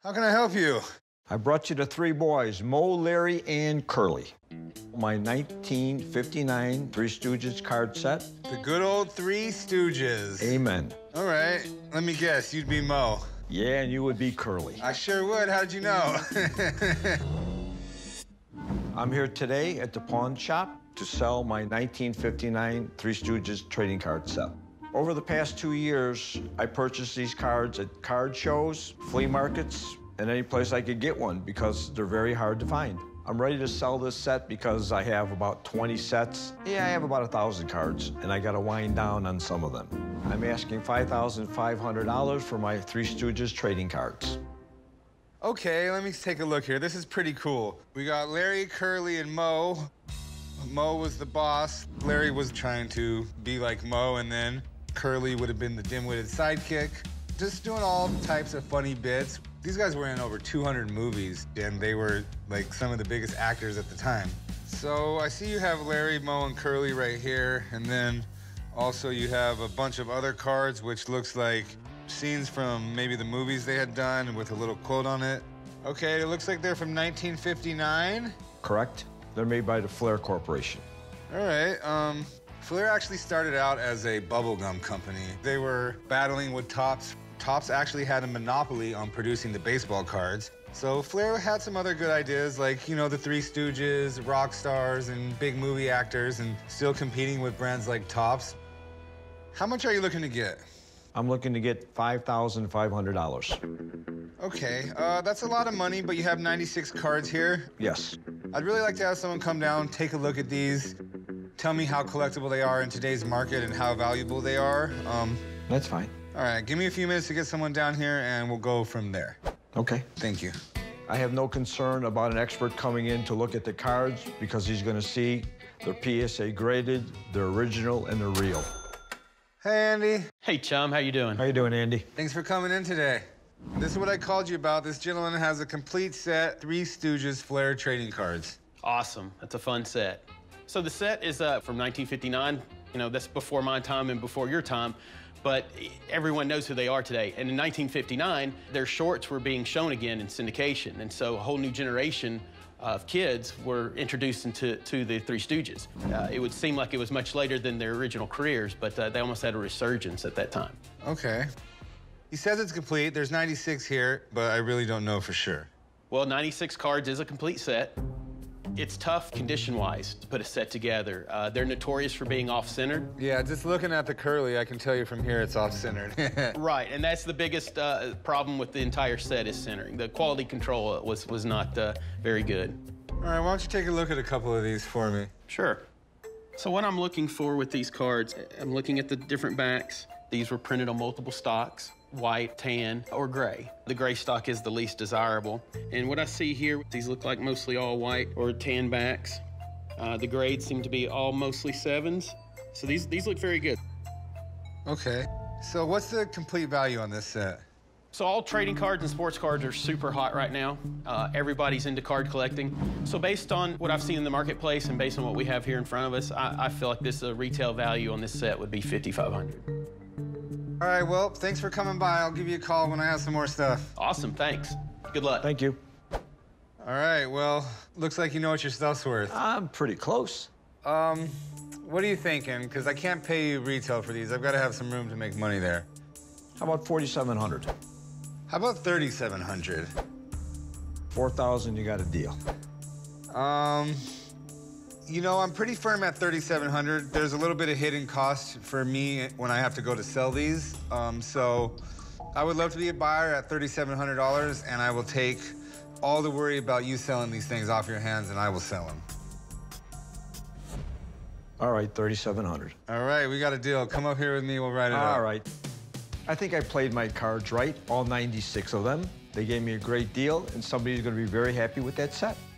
How can I help you? I brought you the three boys, Mo, Larry, and Curly. My 1959 Three Stooges card set. The good old Three Stooges. Amen. All right, let me guess, you'd be Mo. Yeah, and you would be Curly. I sure would, how'd you know? I'm here today at the pawn shop to sell my 1959 Three Stooges trading card set. Over the past 2 years, I purchased these cards at card shows, flea markets, and any place I could get one because they're very hard to find. I'm ready to sell this set because I have about 20 sets. Yeah, I have about 1,000 cards, and I gotta wind down on some of them. I'm asking $5,500 for my Three Stooges trading cards. Okay, let me take a look here. This is pretty cool. We got Larry, Curly, and Mo. Mo was the boss. Larry was trying to be like Mo, and then Curly would have been the dim-witted sidekick. Just doing all types of funny bits. These guys were in over 200 movies, and they were like some of the biggest actors at the time. So I see you have Larry, Mo, and Curly right here, and then also you have a bunch of other cards, which looks like scenes from maybe the movies they had done with a little quote on it. Okay, it looks like they're from 1959. Correct. They're made by the Flair Corporation. All right, Flair actually started out as a bubblegum company. They were battling with Topps. Topps actually had a monopoly on producing the baseball cards. So Flair had some other good ideas, like, you know, the Three Stooges, rock stars, and big movie actors, and still competing with brands like Topps. How much are you looking to get? I'm looking to get $5,500. Okay, that's a lot of money, but you have 96 cards here. Yes. I'd really like to have someone come down, take a look at these, tell me how collectible they are in today's market and how valuable they are. That's fine. All right, give me a few minutes to get someone down here, and we'll go from there. Okay. Thank you. I have no concern about an expert coming in to look at the cards because he's going to see they're PSA graded, they're original, and they're real. Hey, Andy. Hey, Chum, how you doing? How you doing, Andy? Thanks for coming in today. This is what I called you about. This gentleman has a complete set, Three Stooges Flair trading cards. Awesome. That's a fun set. So the set is from 1959. You know, that's before my time and before your time. But everyone knows who they are today. And in 1959, their shorts were being shown again in syndication. And so a whole new generation of kids were introduced to the Three Stooges. It would seem like it was much later than their original careers, but they almost had a resurgence at that time. Okay. He says it's complete. There's 96 here, but I really don't know for sure. Well, 96 cards is a complete set. It's tough condition-wise to put a set together. They're notorious for being off-centered. Yeah, just looking at the Curly, I can tell you from here it's off-centered. Right, and that's the biggest problem with the entire set is centering. The quality control was not very good. All right, why don't you take a look at a couple of these for me? Sure. So what I'm looking for with these cards, I'm looking at the different backs. These were printed on multiple stocks, white, tan, or gray. The gray stock is the least desirable. And what I see here, these look like mostly all white or tan backs. The grades seem to be all mostly 7s. So these look very good. Okay. So what's the complete value on this set? So all trading cards and sports cards are super hot right now. Everybody's into card collecting. So based on what I've seen in the marketplace and based on what we have here in front of us, I feel like this retail value on this set would be $5,500. All right, well, thanks for coming by. I'll give you a call when I have some more stuff. Awesome, thanks. Good luck. Thank you. All right, well, looks like you know what your stuff's worth. I'm pretty close. What are you thinking? Because I can't pay you retail for these. I've got to have some room to make money there. How about $4,700? How about $3,700? $4,000, you got a deal. You know, I'm pretty firm at $3,700. There's a little bit of hidden cost for me when I have to go to sell these. So I would love to be a buyer at $3,700, and I will take all the worry about you selling these things off your hands, and I will sell them. All right, $3,700. All right, we got a deal. Come up here with me, we'll write it out. All right. I think I played my cards right, all 96 of them. They gave me a great deal, and somebody's going to be very happy with that set.